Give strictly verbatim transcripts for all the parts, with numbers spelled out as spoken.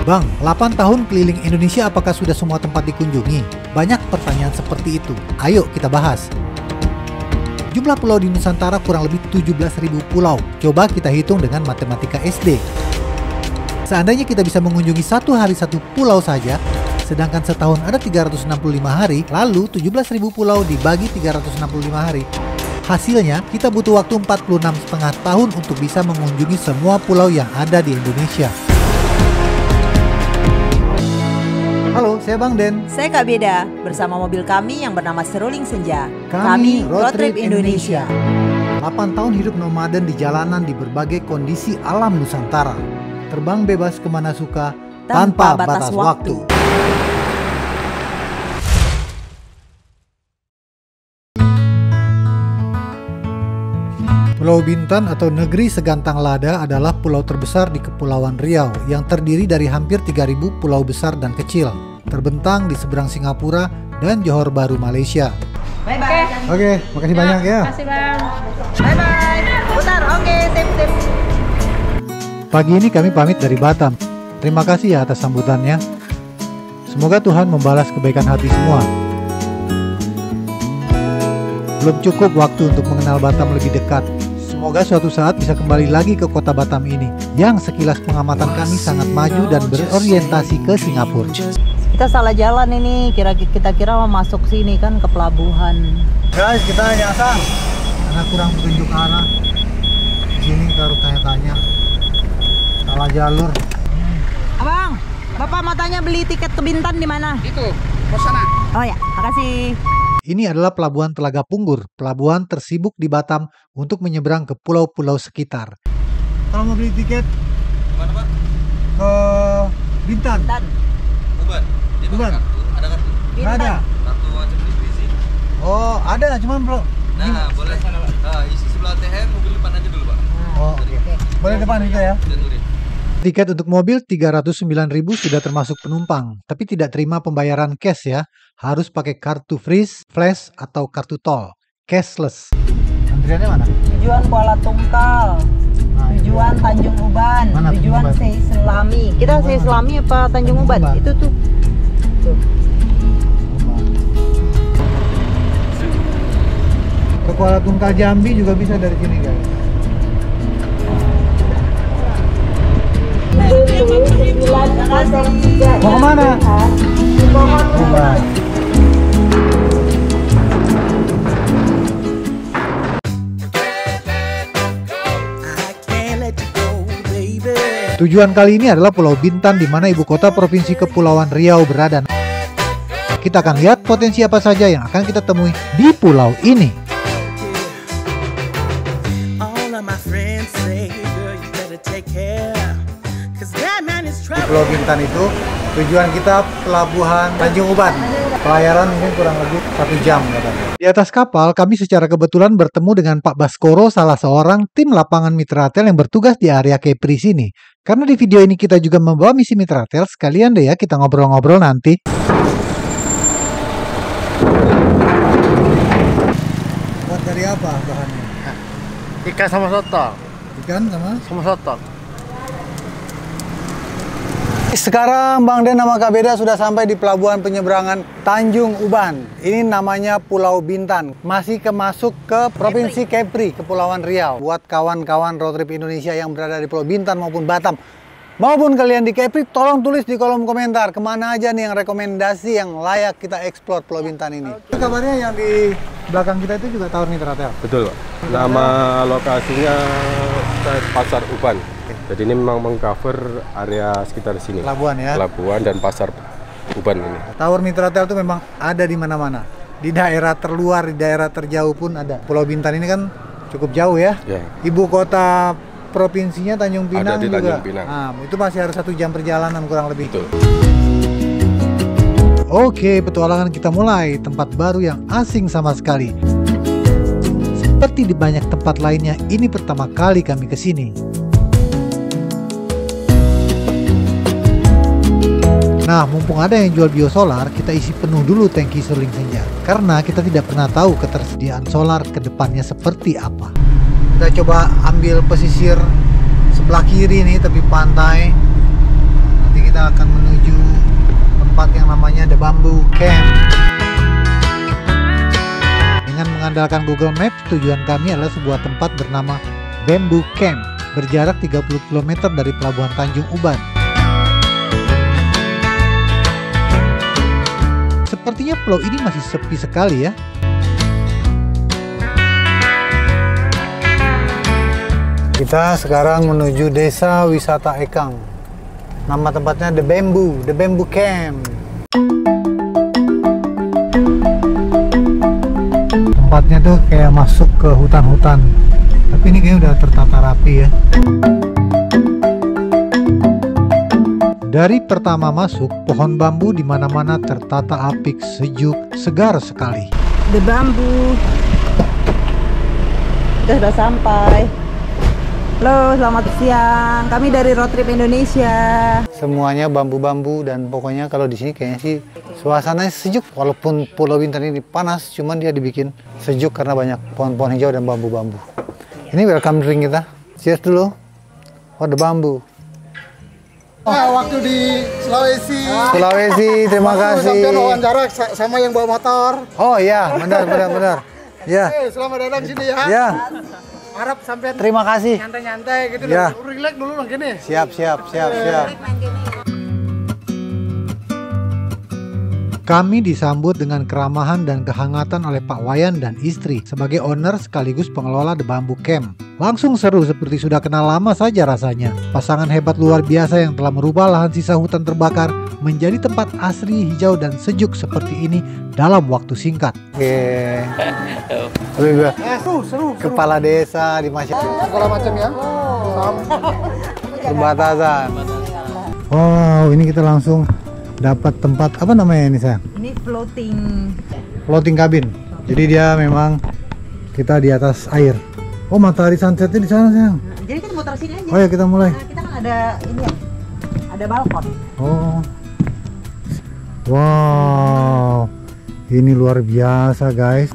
Bang, delapan tahun keliling Indonesia apakah sudah semua tempat dikunjungi? Banyak pertanyaan seperti itu. Ayo kita bahas. Jumlah pulau di Nusantara kurang lebih tujuh belas ribu pulau. Coba kita hitung dengan matematika S D. Seandainya kita bisa mengunjungi satu hari satu pulau saja, sedangkan setahun ada tiga ratus enam puluh lima hari, lalu tujuh belas ribu pulau dibagi tiga ratus enam puluh lima hari. Hasilnya, kita butuh waktu empat puluh enam setengah tahun untuk bisa mengunjungi semua pulau yang ada di Indonesia. Halo, saya Bang Den. Saya Kak Beda, bersama mobil kami yang bernama Seruling Senja. Kami, kami Road Trip Indonesia. delapan tahun hidup nomaden di jalanan di berbagai kondisi alam Nusantara. Terbang bebas kemana suka, tanpa, tanpa batas, batas waktu. waktu. Pulau Bintan atau Negeri Segantang Lada adalah pulau terbesar di Kepulauan Riau yang terdiri dari hampir tiga ribu pulau besar dan kecil, terbentang di seberang Singapura dan Johor Bahru, Malaysia. Bye-bye. Oke, okay, makasih ya, banyak ya. Makasih Bang. Bye-bye. Putar, oke, okay, sip-sip. Pagi ini kami pamit dari Batam. Terima kasih ya atas sambutannya. Semoga Tuhan membalas kebaikan hati semua. Belum cukup waktu untuk mengenal Batam lebih dekat. Semoga suatu saat bisa kembali lagi ke kota Batam ini, yang sekilas pengamatan kami sangat maju dan berorientasi ke Singapura. Kita salah jalan ini, kira kita kira mau masuk sini kan ke pelabuhan. Guys, kita nyasar karena kurang petunjuk arah. Di sini kita harus tanya-tanya. Salah jalur. Abang, Bapak mau tanya beli tiket ke Bintan di mana? Itu, pos sana. Oh ya, makasih. Ini adalah Pelabuhan Telaga Punggur, pelabuhan tersibuk di Batam untuk menyeberang ke pulau-pulau sekitar. Kalau mau beli tiket mana Pak? Ke Bintan. Bintan. Uban. Dia Uban. Kartu. Ada kartu? Nggak ada. Kartu macam divisi. Oh, ada, cuman bro. Nah, Gimana? Boleh. Nah, isi sebelah A T M, mobil depan aja dulu Pak. Oh, oke. Okay. Boleh depan juga ya. Tiket untuk mobil tiga ratus sembilan ribu sudah termasuk penumpang, tapi tidak terima pembayaran cash ya. Harus pakai kartu freeze, flash, atau kartu tol. Cashless. Antriannya mana? Tujuan Kuala Tungkal. Nah, tujuan ya. Tanjung Uban. Mana tujuan Sei Selami. Kita Sei Selami apa Tanjung, Tanjung Uban? Uban? Itu tuh. Tuh. Ke Kuala Tungkal Jambi juga bisa dari sini guys. Mau kemana? Uban. Tujuan kali ini adalah Pulau Bintan, di mana ibu kota Provinsi Kepulauan Riau berada. Kita akan lihat potensi apa saja yang akan kita temui di pulau ini. Di Pulau Bintan itu tujuan kita pelabuhan Tanjung Uban. Pelayaran mungkin kurang lebih satu jam katanya. Di atas kapal kami secara kebetulan bertemu dengan Pak Baskoro, salah seorang tim lapangan Mitratel yang bertugas di area Kepri sini. Karena di video ini kita juga membawa misi Mitratel, sekalian deh ya kita ngobrol-ngobrol nanti. Buat dari apa bahannya? Ikan sama soto. Ikan sama? Sama soto. Sekarang Bang Den sama Kak Beda sudah sampai di pelabuhan penyeberangan Tanjung Uban. Ini namanya Pulau Bintan. Masih kemasuk ke Provinsi Kepri, Kepulauan Riau. Buat kawan-kawan Road Trip Indonesia yang berada di Pulau Bintan maupun Batam, maupun kalian di Kepri, tolong tulis di kolom komentar kemana aja nih yang rekomendasi yang layak kita eksplor Pulau Bintan ini. Oke. Kabarnya yang di belakang kita itu juga Tower Mitratel? Betul Pak. Nama lokasinya Pasar Uban. Jadi ini memang mengcover area sekitar sini. Pelabuhan ya? Pelabuhan dan Pasar Uban ini. Tower Mitratel itu memang ada di mana-mana. Di daerah terluar, di daerah terjauh pun ada. Pulau Bintan ini kan cukup jauh ya. Ya. Ibu kota provinsinya Tanjung Pinang ada di juga. Tanjung Pinang. Nah, itu masih harus satu jam perjalanan kurang lebih. Betul. Oke, petualangan kita mulai. Tempat baru yang asing sama sekali. Seperti di banyak tempat lainnya, ini pertama kali kami ke sini. Nah, mumpung ada yang jual biosolar, kita isi penuh dulu tangki Seruling Senja. Karena kita tidak pernah tahu ketersediaan solar ke depannya seperti apa. Kita coba ambil pesisir sebelah kiri nih, tepi pantai. Nanti kita akan menuju tempat yang namanya The Bamboo Camp. Dengan mengandalkan Google Maps, tujuan kami adalah sebuah tempat bernama Bamboo Camp, berjarak tiga puluh kilometer dari Pelabuhan Tanjung Uban. Sepertinya pulau ini masih sepi sekali ya. Kita sekarang menuju Desa Wisata Ekang. Nama tempatnya The Bamboo, The Bamboo Camp. Tempatnya tuh kayak masuk ke hutan-hutan. Tapi ini kayaknya udah tertata rapi ya. Dari pertama masuk, pohon bambu di mana-mana tertata apik, sejuk, segar sekali. The Bamboo. Kita sudah sampai. Halo, selamat siang. Kami dari Road Trip Indonesia. Semuanya bambu-bambu dan pokoknya kalau di sini kayaknya sih suasananya sejuk. Walaupun Pulau Bintan ini panas, cuman dia dibikin sejuk karena banyak pohon-pohon hijau dan bambu-bambu. Ini welcome drink kita. Cheers dulu. For the bambu. Nah, waktu di Sulawesi. Sulawesi, terima kasih. Sampai wawancara sama yang bawa motor. Oh iya, benar benar benar. Ya. Eh, selamat datang sini ya. Ya. Harap sampai Terima kasih. nyantai-nyantai gitu. Ya. Relax dulu dong gini. Siap, siap, siap, siap. Kami disambut dengan keramahan dan kehangatan oleh Pak Wayan dan istri sebagai owner sekaligus pengelola The Bamboo Camp. Langsung seru seperti sudah kenal lama saja rasanya. Pasangan hebat luar biasa yang telah merubah lahan sisa hutan terbakar menjadi tempat asri, hijau dan sejuk seperti ini dalam waktu singkat. Oke. Eh, seru, seru, Kepala desa di masyarakat. segala macam ya. Perbatasan. Wow, ini kita langsung dapat tempat apa namanya ini sayang? Ini floating. Floating cabin. Jadi dia memang kita di atas air. Oh, matahari sunsetnya di sana sayang. Nah, jadi kita muter sini aja. Oh ya, kita mulai. Nah, kita kan ada ini ya. Ada balkon. Oh. Wow. Ini luar biasa guys.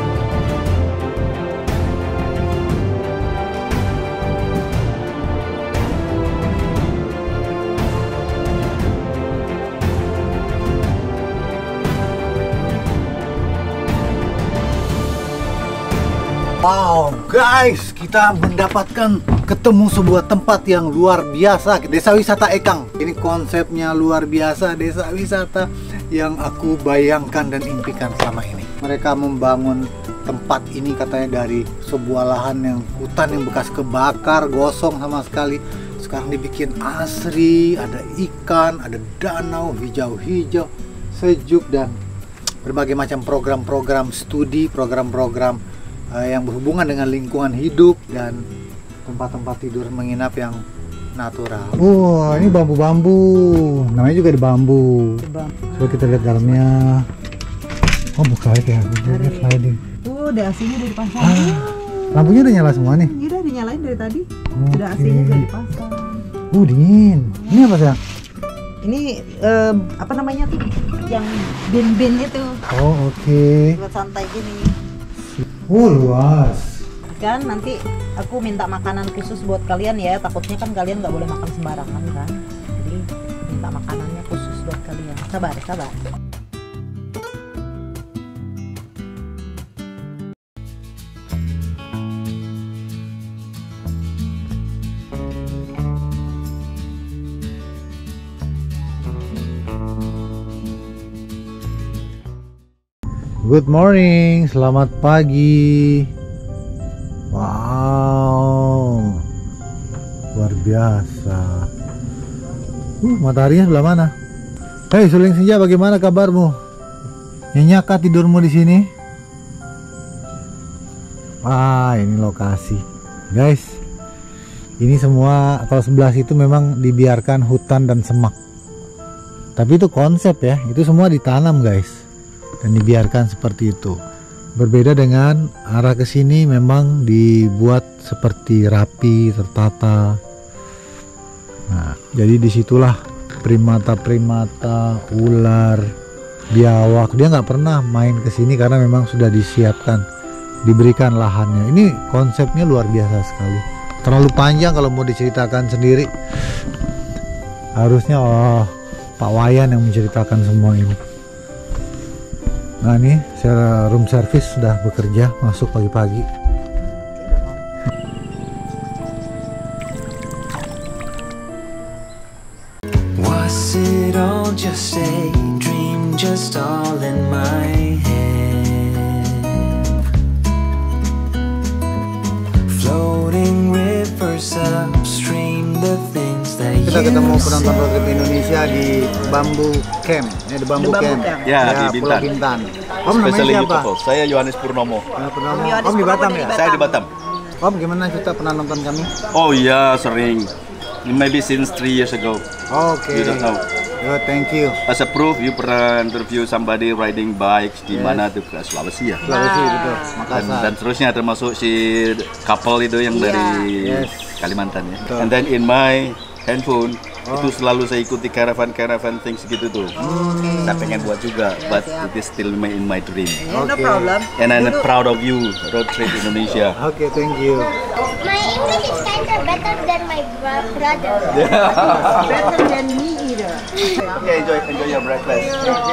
Wow guys, kita mendapatkan ketemu sebuah tempat yang luar biasa, Desa Wisata Ekang. Ini konsepnya luar biasa, desa wisata yang aku bayangkan dan impikan selama ini. Mereka membangun tempat ini katanya dari sebuah lahan yang hutan yang bekas kebakar, gosong sama sekali. Sekarang dibikin asri, ada ikan, ada danau hijau-hijau, sejuk dan berbagai macam program-program studi, program-program yang berhubungan dengan lingkungan hidup dan tempat-tempat tidur menginap yang natural. Wah, wow, ini bambu-bambu. Namanya juga di bambu. Coba kita lihat dalamnya. Oh, buka aja ya. Sliding. Tuh, udah A C-nya udah dipasang. Ah, lampunya udah nyala semua nih. Udah dinyalain dari tadi. Okay. Udah A C-nya udah dipasang. Uh, dingin. Ini apa sih? Ini eh, apa namanya tuh? Yang bin-bin itu. Oh, oke. Okay. Buat santai gini. Oh, luas. Kan nanti aku minta makanan khusus buat kalian ya, takutnya kan kalian nggak boleh makan sembarangan kan, jadi minta makanannya khusus buat kalian. Sabar, sabar. Good morning, selamat pagi. Wow, luar biasa. Uh, mataharinya sebelah mana? Hei, Suling Senja, bagaimana kabarmu? Nyenyak kah tidurmu di sini? Wah, ini lokasi, guys. Ini semua kalau sebelah situ memang dibiarkan hutan dan semak. Tapi itu konsep ya, itu semua ditanam guys. Dan dibiarkan seperti itu. Berbeda dengan arah ke sini memang dibuat seperti rapi, tertata. Nah, jadi disitulah primata-primata, ular, biawak. Dia nggak pernah main ke sini karena memang sudah disiapkan, diberikan lahannya. Ini konsepnya luar biasa sekali. Terlalu panjang kalau mau diceritakan sendiri. Harusnya oh, Pak Wayan yang menceritakan semua ini. Nah ini room service sudah bekerja, masuk pagi-pagi. Was it all just a dream, just all in my head? Floating rivers upstream, the things that Kita you ketemu penonton said. road trip Indonesia di Bambu Camp. Ini di Bambu Di Bambu Camp. Camp. Ya, di Pulau Bintan. Bintan. Om namanya Spesial siapa? YouTuber. Saya Yohanes Purnomo. Nah, Purnomo. Om Yohanes Om di Purnomo Batam dari ya? Batam. Saya di Batam. Om gimana kita pernah nonton kami? Oh iya, sering. Maybe since three years ago. Oke. You don't know. Oh, thank you. As a proof, you pernah interview somebody riding bikes di Yes. mana tuh ke Sulawesi ya. Sulawesi Nah. betul. Dan, Makassar. dan terusnya termasuk si couple itu yang Iya. dari Yes. Kalimantan ya. Betul. And then in my handphone Oh. itu selalu saya ikuti caravan-caravan things gitu tuh. Saya pengen buat juga, but siap. it is still my, in my dream. Ya, no Oke. problem. And I'm Dulu- proud of you, Road Trip Indonesia. Oke, thank you. My English is kind of better than my bro- brother. Better than me either. Okay, enjoy enjoy your breakfast.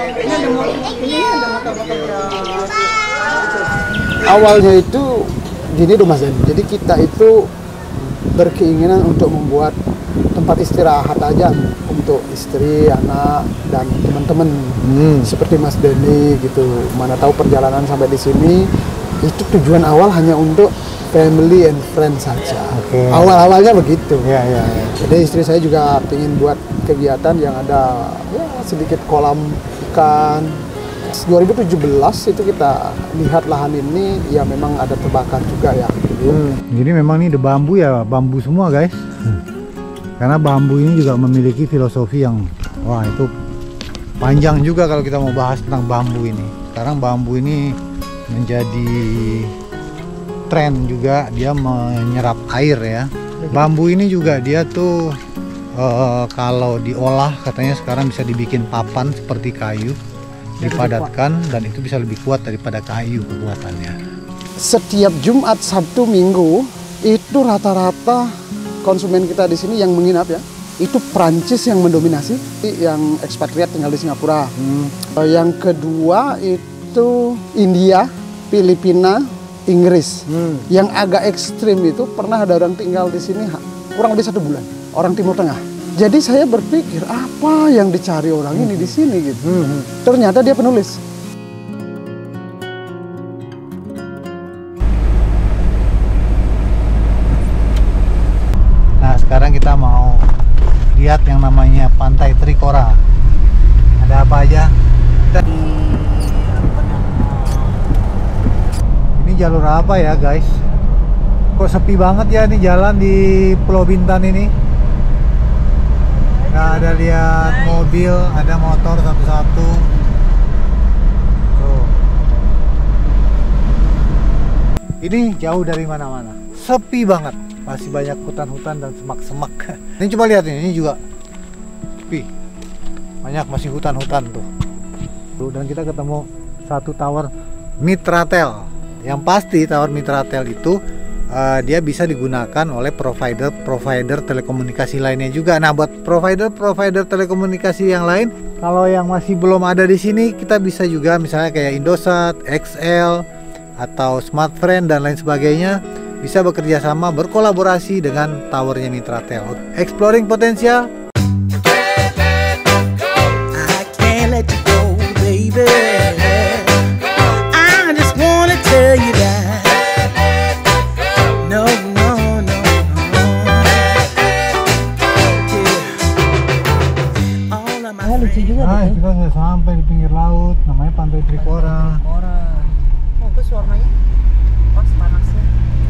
Awalnya itu gini loh Mas Den. Jadi kita itu berkeinginan untuk membuat tempat istirahat aja untuk istri, anak, dan teman-teman seperti Mas Denny gitu. Mana tahu perjalanan sampai di sini itu tujuan awal hanya untuk family and friends saja. Oke. Awal-awalnya begitu. Ya, ya, ya. Jadi istri saya juga ingin buat kegiatan yang ada ya, sedikit kolam ikan. dua ribu tujuh belas itu kita lihat lahan ini ya memang ada terbakar juga ya. Hmm, jadi memang ini the bambu ya, bambu semua guys. Hmm. Karena bambu ini juga memiliki filosofi yang wah itu panjang juga kalau kita mau bahas tentang bambu ini. Sekarang bambu ini menjadi tren juga, dia menyerap air ya. Bambu ini juga dia tuh eh, kalau diolah katanya sekarang bisa dibikin papan seperti kayu, dipadatkan dan itu bisa lebih kuat daripada kayu kekuatannya. Setiap Jumat, Sabtu, Minggu itu rata-rata konsumen kita di sini yang menginap ya itu Prancis yang mendominasi, yang ekspatriat tinggal di Singapura. Hmm. Yang kedua itu India, Filipina, Inggris. Hmm. Yang agak ekstrim itu pernah ada orang tinggal di sini kurang lebih satu bulan, orang Timur Tengah. Jadi saya berpikir apa yang dicari orang ini di sini gitu. Hmm. Ternyata dia penulis. Nah sekarang kita mau lihat yang namanya Pantai Trikora. Ada apa aja? Kita... Ini jalur apa ya guys? Kok sepi banget ya nih jalan di Pulau Bintan ini? Nggak ada lihat mobil, ada motor satu-satu. Tuh. Ini jauh dari mana-mana, sepi banget. Masih banyak hutan-hutan dan semak-semak. Ini coba lihat ini, ini juga sepi. Banyak masih hutan-hutan tuh. Tuh. Dan kita ketemu satu tower Mitratel. Yang pasti tower Mitratel itu uh, dia bisa digunakan oleh provider-provider telekomunikasi lainnya juga. Nah, buat provider-provider telekomunikasi yang lain, kalau yang masih belum ada di sini, kita bisa juga misalnya kayak Indosat, X L, atau Smartfren dan lain sebagainya. Bisa bekerja sama, berkolaborasi dengan towernya Mitratel. Exploring potensial. I can't let you go, baby. I just wanna tell you that. No, no, no, no. Yeah. All of my Oh, lucu juga Nah, tuh. kita sudah sampai di pinggir laut, namanya Pantai Trikora. Orang. Oh, terus warnanya pas panasnya.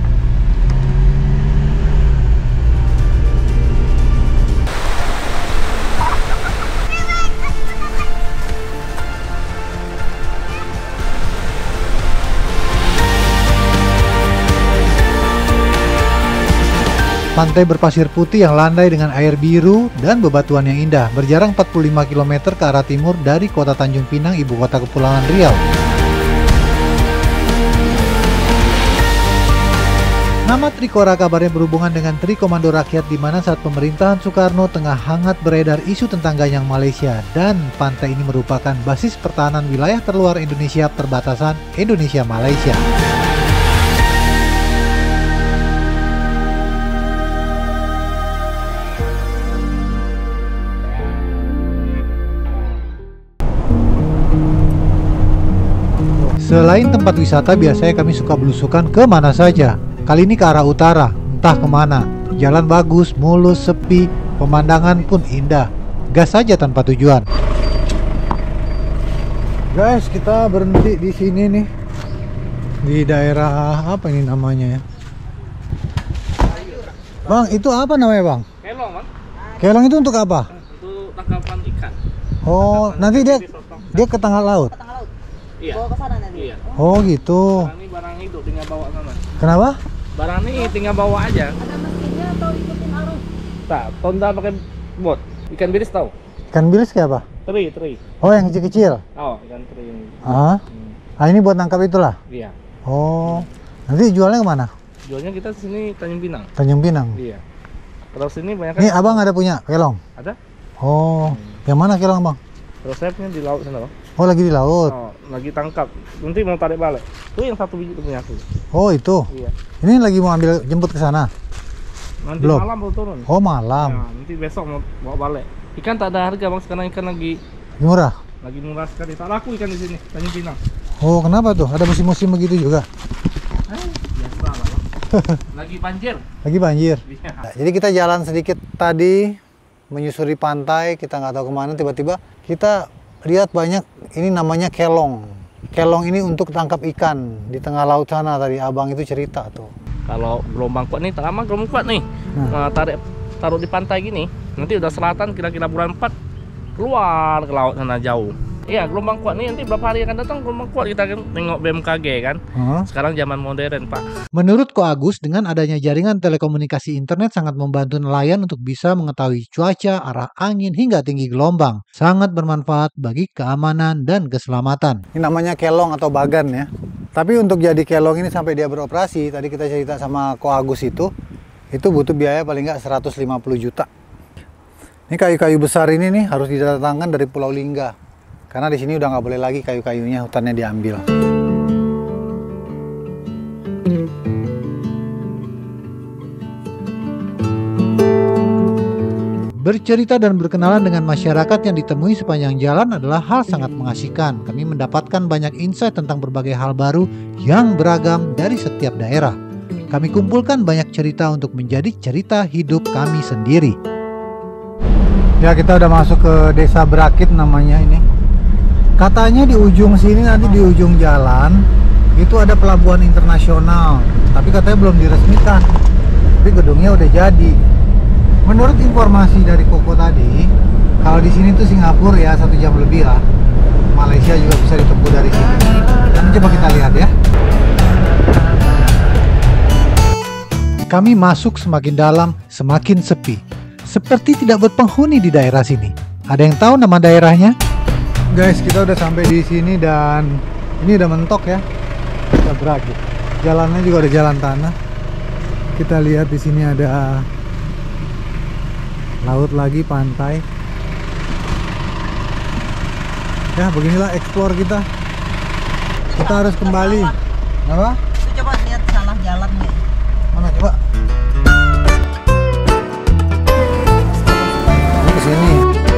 Pantai berpasir putih yang landai dengan air biru dan bebatuan yang indah, berjarak empat puluh lima kilometer ke arah timur dari kota Tanjung Pinang, ibu kota Kepulauan Riau. Nama Trikora kabarnya berhubungan dengan Tri Komando Rakyat, di mana saat pemerintahan Soekarno tengah hangat beredar isu tentang Ganyang Malaysia, dan pantai ini merupakan basis pertahanan wilayah terluar Indonesia perbatasan Indonesia-Malaysia. Selain tempat wisata, biasanya kami suka belusukan ke mana saja. Kali ini ke arah utara, entah kemana. Jalan bagus, mulus, sepi, pemandangan pun indah. Gas saja tanpa tujuan. Guys, kita berhenti di sini nih. Di daerah apa ini namanya ya? Bang, itu apa namanya bang? Kelong, Bang. Kelong itu untuk apa? Untuk tangkapan ikan. Oh, Tangkapan nanti dia disotong. dia ke tengah laut. Tengah laut. Iya. Bawa ke sana nanti. Iya. Oh gitu. Barang ini barang hidup, tinggal bawa sana. Kenapa? Barang ini tinggal bawa aja. Ada mesinnya atau ikutin arus? Tak, tonda pakai bot. Ikan bilis tahu? Ikan bilis kayak apa? Teri, teri. Oh, yang kecil-kecil. Oh, ikan teri ini. Ah, Hmm. ah ini buat nangkap itulah. Iya. Oh, nanti jualnya kemana? Jualnya kita sini Tanjung Pinang. Tanjung Pinang. Iya. Kalau sini banyak kan? Ini abang ada punya kelong? Ada. Oh, yang mana kelong bang? Terus saya punya di laut sana, Bang. Oh, lagi di laut. Oh, lagi tangkap. Nanti mau tarik balik. Itu yang satu biji itu punya aku. Oh itu. Iya. Ini lagi mau ambil jemput ke sana. Nanti Belum. malam baru turun. Oh malam. Nah, nanti besok mau bawa balik. Ikan tak ada harga, Bang. Sekarang ikan lagi Murah. lagi murah sekali. Tak laku ikan di sini, Tanjung Pinang. Oh kenapa tuh? Ada musim-musim begitu juga? Biasa lah, Bang. Lagi banjir. Lagi banjir. Iya. Nah, jadi kita jalan sedikit tadi menyusuri pantai, kita nggak tahu kemana, tiba-tiba kita lihat banyak ini namanya kelong. Kelong ini untuk tangkap ikan di tengah laut sana, tadi abang itu cerita tuh. Kalau gelombang kuat nih, lama gelombang kuat nih. Nah. Nah, tarik taruh di pantai gini, nanti udah selatan kira-kira bulan empat keluar ke laut sana jauh. Iya, gelombang kuat nih nanti berapa hari akan datang gelombang kuat, kita kan tengok B M K G kan. Huh? Sekarang zaman modern, Pak. Menurut Ko Agus, dengan adanya jaringan telekomunikasi internet sangat membantu nelayan untuk bisa mengetahui cuaca, arah angin, hingga tinggi gelombang. Sangat bermanfaat bagi keamanan dan keselamatan. Ini namanya kelong atau bagan ya. Tapi untuk jadi kelong ini sampai dia beroperasi, tadi kita cerita sama Ko Agus itu, itu butuh biaya paling nggak seratus lima puluh juta. Ini kayu-kayu besar ini nih harus didatangkan dari Pulau Lingga. Karena di sini udah nggak boleh lagi kayu-kayunya, hutannya diambil. Bercerita dan berkenalan dengan masyarakat yang ditemui sepanjang jalan adalah hal sangat mengasihkan. Kami mendapatkan banyak insight tentang berbagai hal baru yang beragam dari setiap daerah. Kami kumpulkan banyak cerita untuk menjadi cerita hidup kami sendiri. Ya, kita udah masuk ke Desa Berakit namanya ini. Katanya di ujung sini, nanti di ujung jalan itu ada pelabuhan internasional, tapi katanya belum diresmikan. Tapi gedungnya udah jadi. Menurut informasi dari Koko tadi, kalau di sini tuh Singapura ya satu jam lebih lah. Malaysia juga bisa ditempuh dari sini. Dan coba kita lihat ya. Kami masuk semakin dalam, semakin sepi. Seperti tidak berpenghuni di daerah sini. Ada yang tahu nama daerahnya? Guys, kita udah sampai di sini dan ini udah mentok ya. Kita Berakit. Jalannya juga ada jalan tanah. Kita lihat di sini ada laut lagi, pantai. Ya, beginilah explore kita. Kita harus kembali. Apa? Itu coba lihat salah jalan nih. Mana coba? Ini kesini.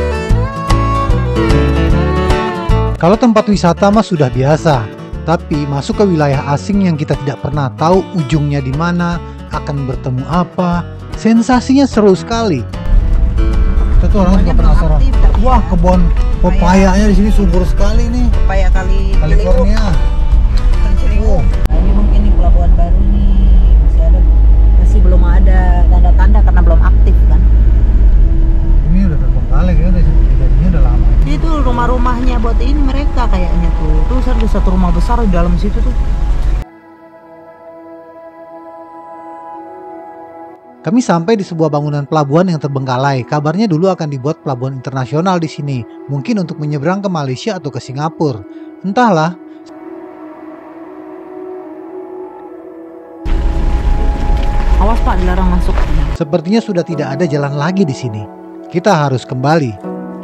Kalau tempat wisata mah sudah biasa, tapi masuk ke wilayah asing yang kita tidak pernah tahu ujungnya di mana, akan bertemu apa, sensasinya seru sekali. Kita tuh orang juga penasaran. Wah, kebun pepayanya di sini subur sekali nih. Pepaya kali California. Ciliwung. Nah, ini mungkin nih pelabuhan baru nih, masih ada, masih belum ada tanda-tanda karena belum aktif kan. Ini udah terbengkalai ya, jadinya udah lama. Itu rumah-rumahnya buat ini mereka kayaknya tuh. Tuh ada satu rumah besar di dalam situ tuh. Kami sampai di sebuah bangunan pelabuhan yang terbengkalai. Kabarnya dulu akan dibuat pelabuhan internasional di sini, mungkin untuk menyeberang ke Malaysia atau ke Singapura. Entahlah. apa dilarang masuk. Sepertinya sudah tidak ada jalan lagi di sini. Kita harus kembali.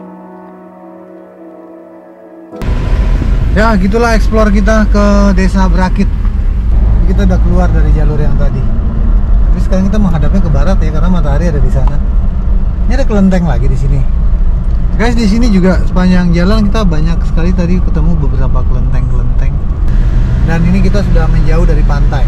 Ya, gitulah explore kita ke Desa Brakit. Kita udah keluar dari jalur yang tadi. Tapi sekarang kita menghadapnya ke barat ya, karena matahari ada di sana. Ini ada kelenteng lagi di sini. Guys, di sini juga sepanjang jalan kita banyak sekali tadi ketemu beberapa kelenteng-kelenteng. Dan ini kita sudah menjauh dari pantai.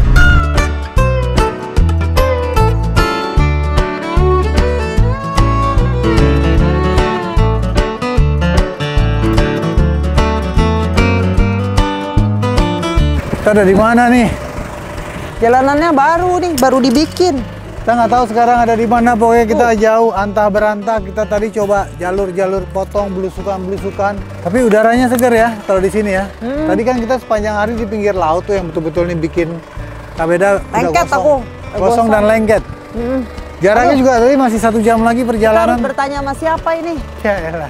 Kita ada di mana nih? Jalanannya baru nih, baru dibikin. Kita nggak tahu sekarang ada di mana. Pokoknya kita jauh antah berantah. Kita tadi coba jalur-jalur potong, belusukan-belusukan. Tapi udaranya segar ya kalau di sini ya. Hmm. Tadi kan kita sepanjang hari di pinggir laut tuh yang betul-betul nih bikin kabeda lengket kosong, aku. Kosong dan lengket. Hmm. Jaraknya Aduh. juga tadi masih satu jam lagi perjalanan. Kita harus bertanya sama siapa ini? Ya elah.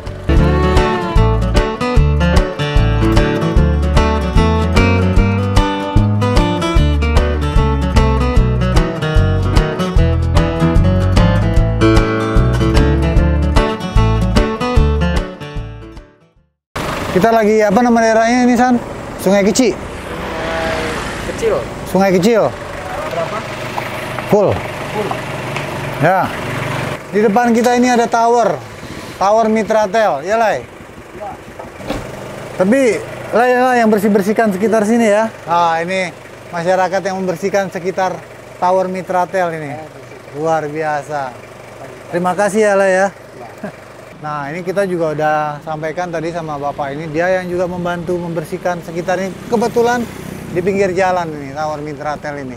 Kita lagi apa nama daerahnya ini, San? Sungai Kecil. Sungai Kecil. Sungai Kecil. Berapa? Full. Full. Ya. Di depan kita ini ada tower. Tower Mitratel, ya Lai? Ya. Tapi Lai, Lai yang bersih-bersihkan sekitar sini ya. Ah, ini masyarakat yang membersihkan sekitar Tower Mitratel ini. Luar biasa. Terima kasih ya Lai ya. Nah, ini kita juga udah sampaikan tadi sama Bapak ini, dia yang juga membantu membersihkan sekitar ini. Kebetulan di pinggir jalan ini, Tower Mitratel ini.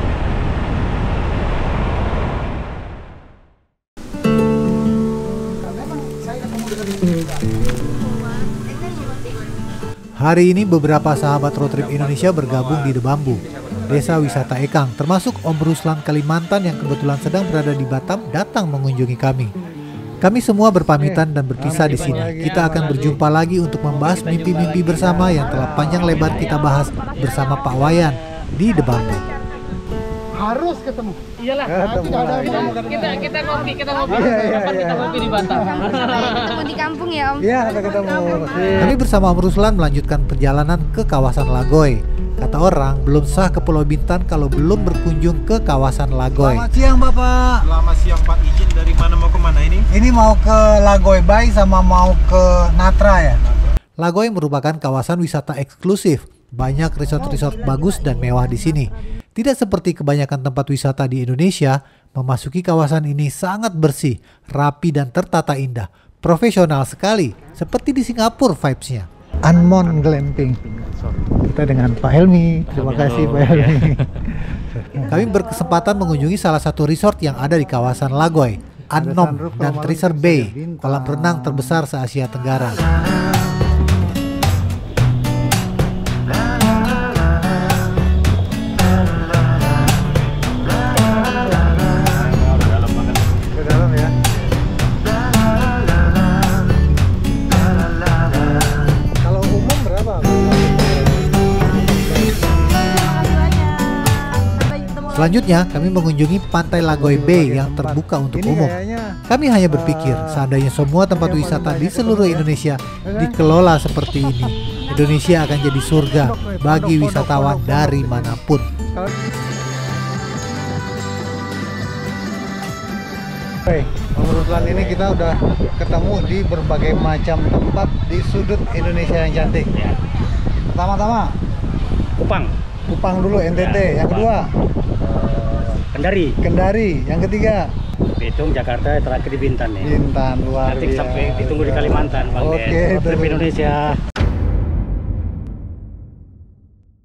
Hari ini beberapa sahabat road trip Indonesia bergabung di The Bamboo, desa wisata Ekang, termasuk Om Ruslan Kalimantan yang kebetulan sedang berada di Batam datang mengunjungi kami. Kami semua berpamitan dan berpisah di sini. Kita akan berjumpa lagi untuk membahas mimpi-mimpi bersama yang telah panjang lebar kita bahas bersama Pak Wayan di The Bamboo. Harus ketemu. Iyalah. Ketemu kita, kita kita ngopi, kita ngopi. Iya, iya, Kapan kita ngopi di Batam? Ketemu di kampung ya Om. Iya, kita ketemu. Kami bersama Om Ruslan melanjutkan perjalanan ke kawasan Lagoy. Kata orang, belum sah ke Pulau Bintan kalau belum berkunjung ke kawasan Lagoy. Selamat siang Bapak. Selamat siang Pak, izin dari mana mau ke mana ini? Ini mau ke Lagoy Bay sama mau ke Natra ya? Lagoy merupakan kawasan wisata eksklusif. Banyak resort-resort bagus dan mewah di sini. Tidak seperti kebanyakan tempat wisata di Indonesia, memasuki kawasan ini sangat bersih, rapi dan tertata indah. Profesional sekali, seperti di Singapura vibes-nya. Anmon Glamping. Kita dengan Pak Helmi. Terima kasih Pak Helmi. Kami berkesempatan mengunjungi salah satu resort yang ada di kawasan Lagoy, Annom dan Treasure Bay, kolam renang terbesar se-Asia Tenggara. Selanjutnya, kami mengunjungi Pantai Lagoy Bay yang terbuka untuk umum. Kami hanya berpikir, seandainya semua tempat wisata di seluruh Indonesia dikelola seperti ini, Indonesia akan jadi surga bagi wisatawan dari manapun. Oke, menurut Lan ini kita udah ketemu di berbagai macam tempat di sudut Indonesia yang cantik. Pertama-tama, Kupang. Kupang dulu, N T T. Yang kedua, Kendari. Kendari. Yang ketiga, Bitung, Jakarta, terakhir di Bintan nih. Bintan, luar Nanti biasa. sampai ditunggu di Kalimantan, Bang. Oke, Road trip Indonesia.